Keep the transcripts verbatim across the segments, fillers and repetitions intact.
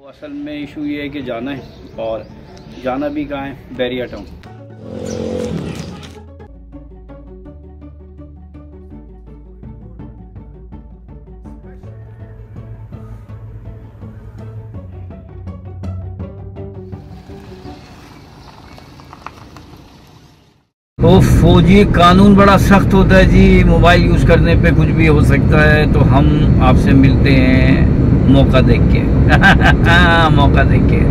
असल में इशू ये है कि जाना है, और जाना भी कहाँ है, बैरिया टाउन। ओफो जी, कानून बड़ा सख्त होता है जी। मोबाइल यूज करने पे कुछ भी हो सकता है। तो हम आपसे मिलते हैं मौका देख के मौका देख के।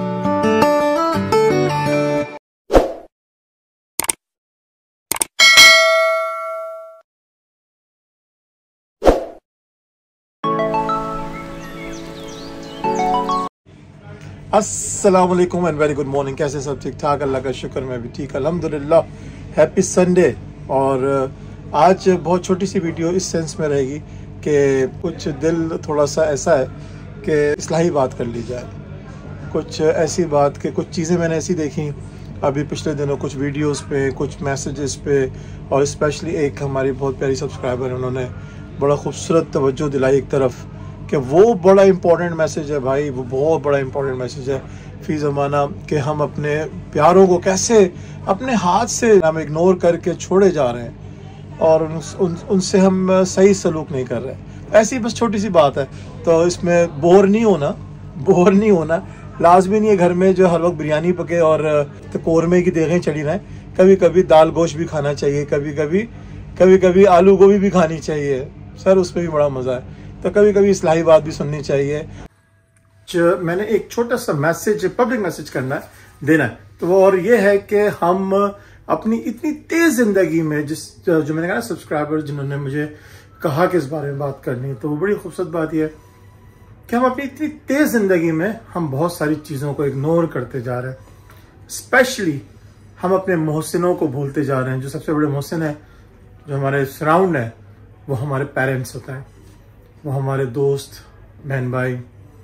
अस्सलाम वालेकुम एंड वेरी गुड मॉर्निंग। कैसे सब ठीक ठाक? अल्लाह का शुक्र, मैं भी ठीक अल्हम्दुलिल्लाह। Happy Sunday. और आज बहुत छोटी सी वीडियो इस सेंस में रहेगी कि कुछ दिल थोड़ा सा ऐसा है कि इस्लाही बात कर ली जाए। कुछ ऐसी बात कि कुछ चीज़ें मैंने ऐसी देखी अभी पिछले दिनों, कुछ वीडियोस पे, कुछ मैसेजेस पे, और स्पेशली एक हमारी बहुत प्यारी सब्सक्राइबर है, उन्होंने बड़ा खूबसूरत तवज्जो दिलाई एक तरफ कि वो बड़ा इंपॉर्टेंट मैसेज है भाई, वो बहुत बड़ा इंपॉर्टेंट मैसेज है फी ज़माना कि हम अपने प्यारों को कैसे अपने हाथ से हम इग्नोर करके छोड़े जा रहे हैं और उन, उन, उनसे हम सही सलूक नहीं कर रहे। ऐसी बस छोटी सी बात है, तो इसमें बोर नहीं होना, बोर नहीं होना लाजमी नहीं है। घर में जो हर वक्त बिरयानी पके और तो कौरमे की देखें चढ़ी रहें। कभी कभी दाल गोश्त भी खाना चाहिए, कभी कभी कभी कभी आलू गोभी भी खानी चाहिए सर, उसमें भी बड़ा मज़ा है। तो कभी कभी इस्लाही बात भी सुननी चाहिए। मैंने एक छोटा सा मैसेज, पब्लिक मैसेज करना है, देना है, तो वो और ये है कि हम अपनी इतनी तेज जिंदगी में, जिस जो मैंने कहा ना सब्सक्राइबर जिन्होंने मुझे कहा कि इस बारे में बात करनी है, तो वो बड़ी खूबसूरत बात यह है कि हम अपनी इतनी तेज जिंदगी में हम बहुत सारी चीज़ों को इग्नोर करते जा रहे हैं। स्पेशली हम अपने मोहसिनों को भूलते जा रहे हैं। जो सबसे बड़े मोहसिन है, जो हमारे सराउंड है, वो हमारे पेरेंट्स होते हैं, वो हमारे दोस्त, बहन भाई,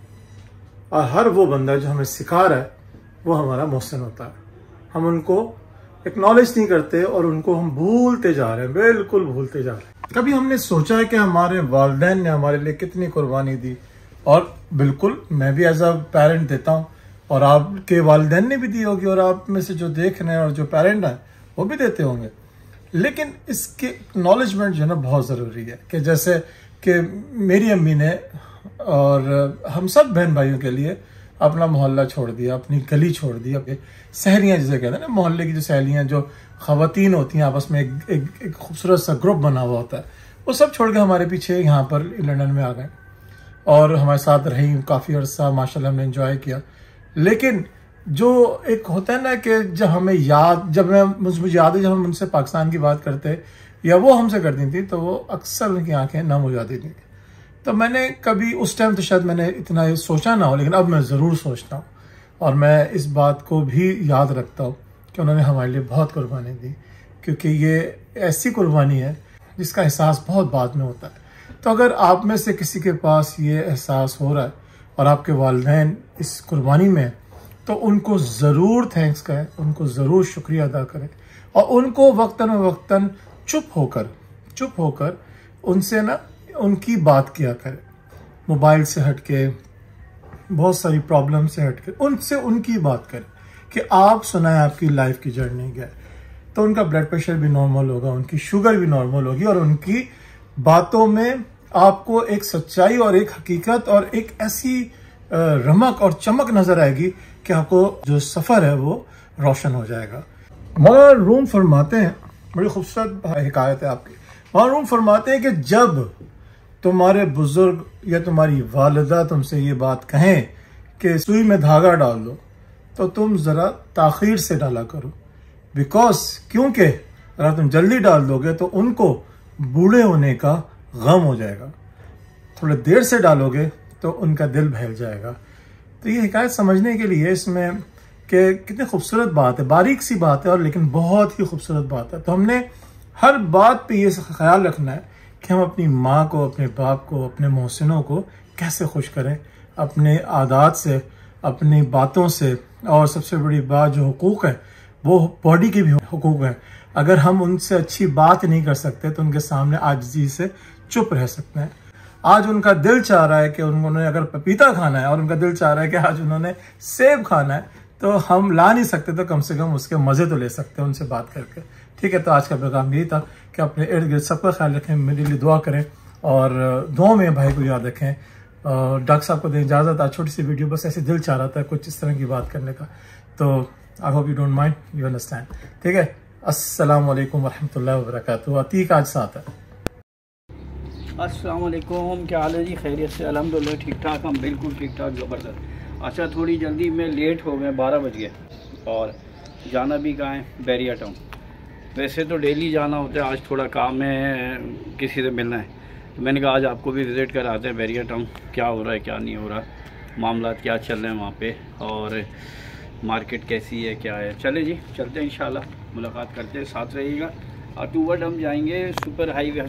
और हर वो बंदा जो हमें सिखा रहा है वो हमारा मोहसिन होता है। हम उनको एक्नॉलेज नहीं करते और उनको हम भूलते जा रहे हैं, बिल्कुल भूलते जा रहे हैं। कभी हमने सोचा है कि हमारे वालिदैन ने हमारे लिए कितनी कुर्बानी दी, और बिल्कुल मैं भी एज अ पेरेंट देता हूँ, और आपके वालिदैन ने भी दी होगी, और आप में से जो देख रहे हैं और जो पेरेंट हैं वो भी देते होंगे। लेकिन इसके एक्नॉलेजमेंट जो है ना बहुत ज़रूरी है। कि जैसे कि मेरी अम्मी ने और हम सब बहन भाइयों के लिए अपना मोहल्ला छोड़ दिया, अपनी गली छोड़ दी, अपनी सहेलियाँ जिसे कहते हैं ना, मोहल्ले की जो सहेलियाँ, जो ख़वातीन होती हैं, आपस में एक एक, एक खूबसूरत सा ग्रुप बना हुआ होता है, वो सब छोड़ के हमारे पीछे यहाँ पर लंदन में आ गए और हमारे साथ रही काफ़ी अर्सा। माशाल्लाह हमने एंजॉय किया। लेकिन जो एक होता है ना कि जब हमें याद, जब मैं मुझे याद है जब हम उनसे पाकिस्तान की बात करते या वो हमसे करती थी, तो वो अक्सर उनकी आंखें नम हो जाती थी। तो मैंने कभी उस टाइम तो शायद मैंने इतना ये सोचा ना हो, लेकिन अब मैं ज़रूर सोचता हूँ और मैं इस बात को भी याद रखता हूँ कि उन्होंने हमारे लिए बहुत कुर्बानी दी, क्योंकि ये ऐसी कुर्बानी है जिसका एहसास बहुत बाद में होता है। तो अगर आप में से किसी के पास ये एहसास हो रहा है और आपके वालिदैन इस कुर्बानी में, तो उनको ज़रूर थैंक्स करें, उनको ज़रूर शुक्रिया अदा करें, और उनको वक्तन वक्तन चुप होकर चुप होकर उनसे ना उनकी बात किया करें। मोबाइल से हटके, बहुत सारी प्रॉब्लम से हटके उनसे उनकी बात करें कि आप सुनाएं आपकी लाइफ की जर्नी क्या है। तो उनका ब्लड प्रेशर भी नॉर्मल होगा, उनकी शुगर भी नॉर्मल होगी, और उनकी बातों में आपको एक सच्चाई और एक हकीकत और एक ऐसी रमक और चमक नजर आएगी कि आपको जो सफ़र है वो रोशन हो जाएगा। मौलाना रूम फरमाते हैं, बड़ी खूबसूरत हिकायत है आपकी, मौलाना रूम फरमाते हैं कि जब तुम्हारे बुजुर्ग या तुम्हारी वालिदा तुमसे ये बात कहें कि सुई में धागा डाल दो, तो तुम ज़रा ताख़ीर से डाला करो। बिकॉज क्योंकि अगर तुम जल्दी डाल दोगे तो उनको बूढ़े होने का गम हो जाएगा, थोड़े देर से डालोगे तो उनका दिल बहल जाएगा। तो ये हिकायत समझने के लिए इसमें कि कितनी खूबसूरत बात है, बारीक सी बात है, और लेकिन बहुत ही खूबसूरत बात है। तो हमने हर बात पे ये ख्याल रखना है कि हम अपनी माँ को, अपने बाप को, अपने मोहसिनों को कैसे खुश करें, अपने आदात से, अपनी बातों से, और सबसे बड़ी बात जो हुकूक है वो बॉडी की भी हुकूक है। अगर हम उनसे अच्छी बात नहीं कर सकते तो उनके सामने आजिज़ी से चुप रह सकते हैं। आज उनका दिल चाह रहा है कि उन्होंने अगर पपीता खाना है और उनका दिल चाह रहा है कि आज उन्होंने सेब खाना है, तो हम ला नहीं सकते तो कम से कम उसके मज़े तो ले सकते हैं उनसे बात करके। ठीक है, तो आज का पैगाम यही था कि अपने इर्द गिर्द सबका ख्याल रखें, मेरे लिए दुआ करें और दुआ में भाई को याद रखें। डॉक्टर साहब को दें इजाज़त। आज छोटी सी वीडियो, बस ऐसे दिल चाह रहा था कुछ इस तरह की बात करने का, तो I hope you don't mind, you understand. ठीक है, अस्सलाम वालेकुम रहमतुल्लाहि व बरकातहू। अतीक आज साथ है। अस्सलाम वालेकुम, क्या हाल है जी? खैरियत से? अल्हम्दुलिल्लाह ठीक ठाक, हम बिल्कुल ठीक ठाक, ज़बरदस्त। अच्छा, थोड़ी जल्दी में लेट हो गए, बारह बज गए और जाना भी कहाँ है? बैरिया टाउन। वैसे तो डेली जाना होता है, आज थोड़ा काम है, किसी से मिलना है, तो मैंने कहा आज आपको भी विज़िट कराते हैं बैरिया टाउन। क्या हो रहा है, क्या नहीं हो रहा, मामला क्या चल रहे हैं वहाँ पे, और मार्केट कैसी है, क्या है। चले जी, चलते हैं, इंशाल्लाह मुलाकात करते हैं, साथ रहिएगा। और टूवर्ड हम जाएंगे सुपर हाईवे।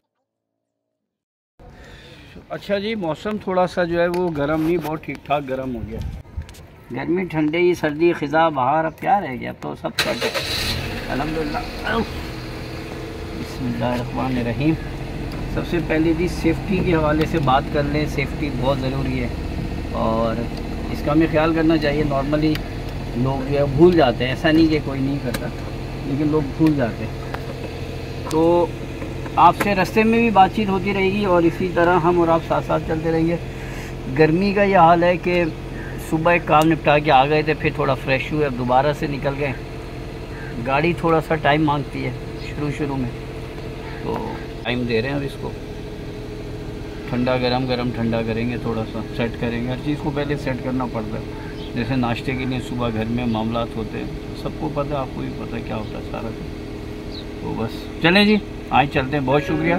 अच्छा जी, मौसम थोड़ा सा जो है वो गर्म नहीं, बहुत ठीक ठाक गर्म हो गया। गर्मी, ठंडी, सर्दी, ख़िज़ा, बहार, अब क्या रह गया, अब तो सब सेट है अल्हम्दुलिल्लाह। बिस्मिल्लाहिर्रहमानिर्रहीम। सबसे पहले जी सेफ्टी के हवाले से बात कर लें। सेफ्टी बहुत ज़रूरी है और इसका हमें ख्याल करना चाहिए। नॉर्मली लोग जो है भूल जाते हैं, ऐसा नहीं कि कोई नहीं करता, लेकिन लोग भूल जाते हैं। तो आपसे रास्ते में भी बातचीत होती रहेगी और इसी तरह हम और आप साथ साथ चलते रहेंगे। गर्मी का यह हाल है कि सुबह एक काम निपटा के आ गए थे, फिर थोड़ा फ्रेश हुए, अब दोबारा से निकल गए। गाड़ी थोड़ा सा टाइम मांगती है शुरू शुरू में, तो टाइम दे रहे हैं अब इसको। ठंडा गरम गरम ठंडा करेंगे, थोड़ा सा सेट करेंगे। हर चीज़ को पहले सेट करना पड़ता है। जैसे नाश्ते के लिए सुबह घर में मामलात होते हैं, सबको पता है, आपको भी पता है क्या होता है सारा कुछ। तो बस चलें जी, आज चलते हैं। बहुत शुक्रिया।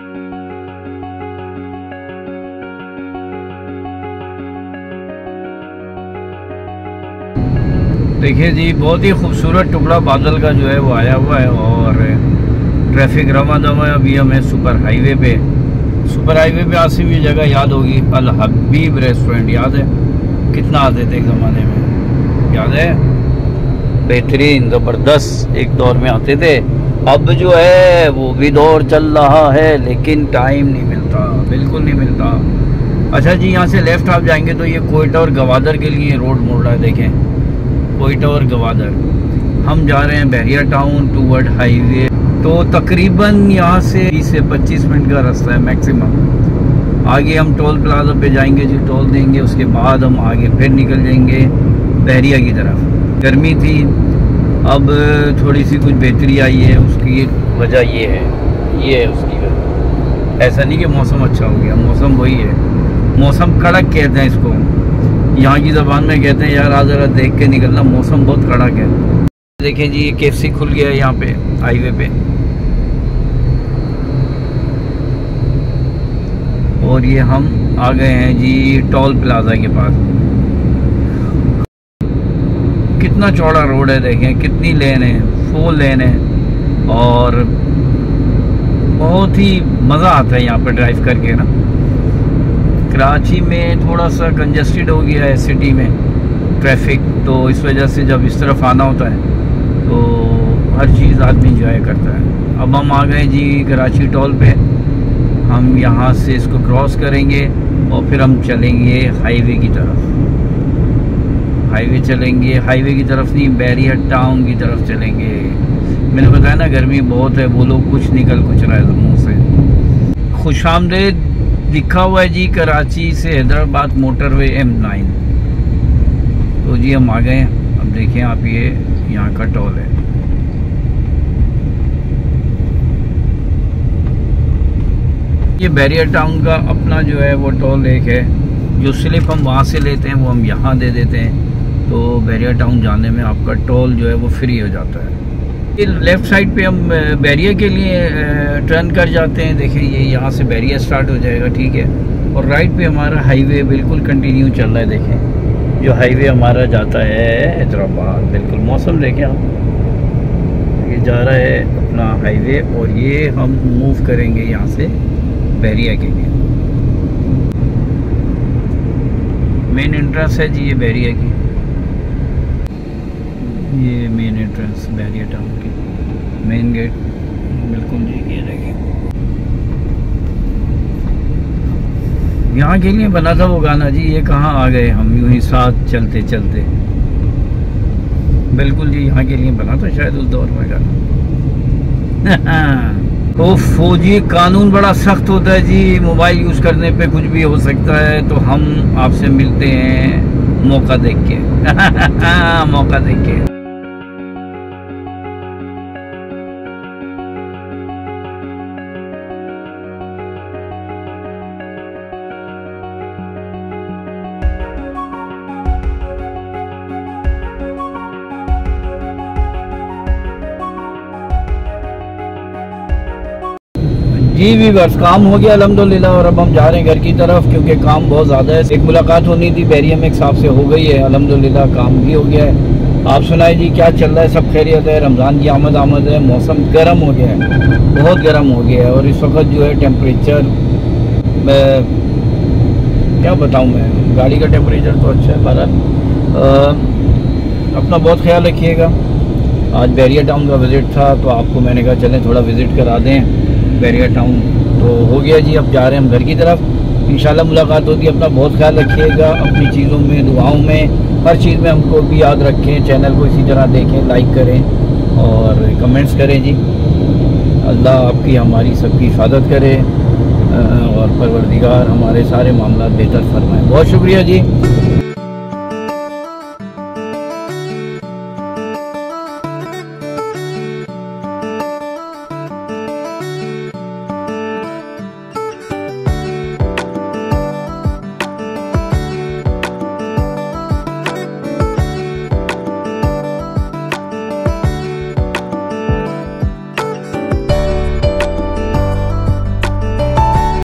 देखिए जी, बहुत ही खूबसूरत टुकड़ा बादल का जो है वो आया हुआ है और ट्रैफिक रमा दमा। अभी हम है सुपर हाईवे पे। सुपर हाईवे पे आसिम ये जगह याद होगी, अल हबीब रेस्टोरेंट, याद है? कितना आते थे एक ज़माने में, याद है? बेहतरीन, ज़बरदस्त एक दौर में आते थे। अब जो है वो भी दौर चल रहा है, लेकिन टाइम नहीं मिलता, बिल्कुल नहीं मिलता। अच्छा जी, यहाँ से लेफ़्ट आप जाएंगे तो ये कोयटा और गवादर के लिए रोड मोड़ रहा है। देखें, कोयटा और गवादर। हम जा रहे हैं बैरिया टाउन टूवर्ड हाईवे। तो तकरीबन यहाँ से बीस से पच्चीस मिनट का रास्ता है मैक्सिमम। आगे हम टोल प्लाजा पे जाएंगे जी, टोल देंगे, उसके बाद हम आगे फिर निकल जाएंगे बैरिया की तरफ। गर्मी थी, अब थोड़ी सी कुछ बेहतरी आई है, उसकी वजह ये है, ये है उसकी वजह। ऐसा नहीं कि मौसम अच्छा हो गया, मौसम वही है। मौसम कड़क कहते हैं इसको, यहाँ की ज़बान में कहते हैं यार आज ज़रा देख के निकलना, मौसम बहुत कड़क है। देखें जी, ये केएफसी खुल गया है यहाँ पे हाईवे पे, और ये हम आ गए हैं जी टोल प्लाजा के पास। कितना चौड़ा रोड है, देखें कितनी लेन है, फोर लेन है और बहुत ही मज़ा आता है यहाँ पर ड्राइव करके ना। कराची में थोड़ा सा कंजस्टेड हो गया है सिटी में ट्रैफिक, तो इस वजह से जब इस तरफ आना होता है तो हर चीज़ आदमी इंजॉय करता है। अब हम आ गए जी कराची टोल पे। हम यहाँ से इसको क्रॉस करेंगे और फिर हम चलेंगे हाईवे की तरफ। हाईवे चलेंगे, हाईवे की तरफ नहीं, बैरिया टाउन की तरफ चलेंगे। मैंने बताया ना गर्मी बहुत है, वो लोग कुछ निकल कुछ रहा है मुँह से। खुशामदेद लिखा हुआ है जी कराची से हैदराबाद मोटरवे एम नाइन। तो जी हम आ गए हैं। अब देखें आप, ये यहाँ का टोल है। ये बैरिया टाउन का अपना जो है वो टोल एक है, जो स्लिप हम वहाँ से लेते हैं वो हम यहाँ दे देते हैं, तो बैरिया टाउन जाने में आपका टोल जो है वो फ्री हो जाता है। ये लेफ़्ट साइड पे हम बैरिया के लिए टर्न कर जाते हैं। देखें, ये यहाँ से बैरिया स्टार्ट हो जाएगा, ठीक है, और राइट पे हमारा हाईवे बिल्कुल कंटिन्यू चल रहा है। देखें जो हाईवे हमारा जाता है हैदराबाद, बिल्कुल मौसम देखें आप, ये जा रहा है अपना हाईवे और ये हम मूव करेंगे यहाँ से बैरिया के लिए। मेन एंट्रेंस है जी ये बैरिया की, ये मेन एंट्रेंस बैरिया टाउन की, मेन गेट बिल्कुल जी, ये देखें। यहाँ के लिए बना था वो गाना जी, ये कहाँ आ गए हम यूं ही साथ चलते चलते। बिल्कुल जी, यहाँ के लिए बना था शायद उस दौर में गाना। तो फौजी कानून बड़ा सख्त होता है जी, मोबाइल यूज़ करने पे कुछ भी हो सकता है। तो हम आपसे मिलते हैं मौका देख के। मौका देख के। जी भी बस काम हो गया अल्हम्दुलिल्लाह, और अब हम जा रहे हैं घर की तरफ क्योंकि काम बहुत ज़्यादा है। एक मुलाकात होनी थी बैरियम एक साहब से, हो गई है अल्हम्दुलिल्लाह, काम भी हो गया है। आप सुनाए जी क्या चल रहा है? सब खैरियत है? रमज़ान की आमद आमद है। मौसम गर्म हो गया है, बहुत गर्म हो गया है। और इस वक्त जो है टेम्परेचर, क्या बताऊँ मैं, गाड़ी का टेम्परेचर तो अच्छा है। बहरहाल अपना बहुत ख्याल रखिएगा। आज बैरिया टाउन का विज़िट था तो आपको मैंने कहा चलें थोड़ा विज़िट करा दें बैरिया टाउन। तो हो गया जी, अब जा रहे हैं हम घर की तरफ। इंशाल्लाह मुलाकात होगी। अपना बहुत ख्याल रखिएगा, अपनी चीज़ों में, दुआओं में, हर चीज़ में हमको भी याद रखें। चैनल को इसी तरह देखें, लाइक करें और कमेंट्स करें जी। अल्लाह आपकी हमारी सबकी हिफाजत करे और परवरदिगार हमारे सारे मामला बेहतर फरमाए। बहुत शुक्रिया जी।